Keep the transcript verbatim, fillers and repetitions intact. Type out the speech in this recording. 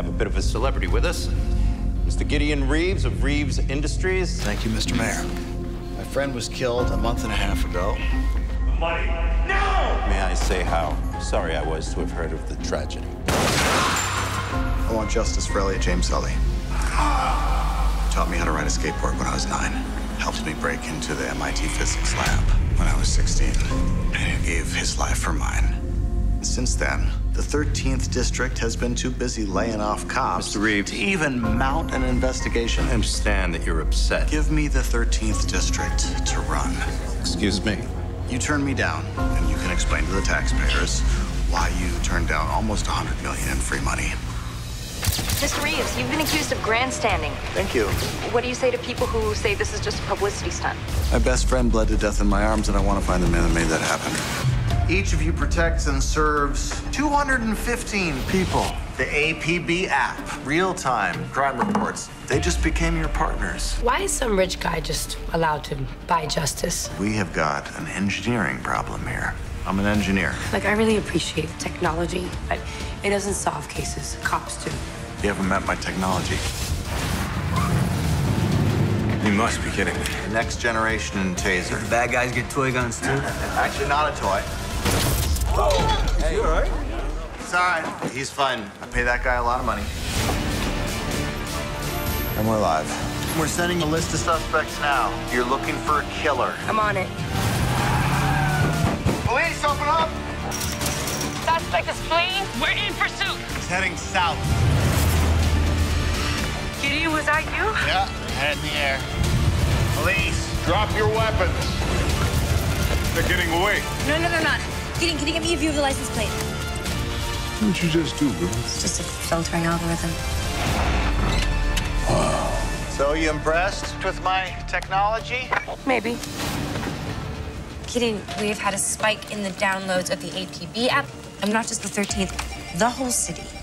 have a bit of a celebrity with us. Mister Gideon Reeves of Reeves Industries. Thank you, Mister Mayor. My friend was killed a month and a half ago. Money. No! May I say how sorry I was to have heard of the tragedy. I want justice for Elliot James Sully. Taught me how to ride a skateboard when I was nine. Helped me break into the M I T physics lab when I was sixteen. And he gave his life for mine. Since then, the thirteenth district has been too busy laying off cops Mister Reeves, to even mount an investigation. I understand that you're upset. Give me the thirteenth district to run. Excuse me? You turned me down, and you can explain to the taxpayers why you turned down almost one hundred million dollars in free money. Mister Reeves, you've been accused of grandstanding. Thank you. What do you say to people who say this is just a publicity stunt? My best friend bled to death in my arms, and I want to find the man that made that happen. Each of you protects and serves two hundred fifteen people. The A P B app, real-time crime reports. They just became your partners. Why is some rich guy just allowed to buy justice? We have got an engineering problem here. I'm an engineer. Like, I really appreciate technology, but it doesn't solve cases. Cops do. You haven't met my technology. You must be kidding me. The next generation in taser. The bad guys get toy guns, too? Actually, not a toy. Oh, hey. You all right? It's all right. He's fine. I pay that guy a lot of money. And we're live. We're sending a list of suspects now. You're looking for a killer. I'm on it. Police, open up! Suspect is fleeing. We're in pursuit. He's heading south. Gideon, was that you? Yeah, head in the air. Police. Drop your weapons. They're getting away. No, no, they're not. Gideon, can you get me a view of the license plate? What'd you just do, bro? It's just a filtering algorithm. Wow. So you impressed with my technology? Maybe. Gideon, we've had a spike in the downloads of the A P B app. And not just the thirteenth, the whole city.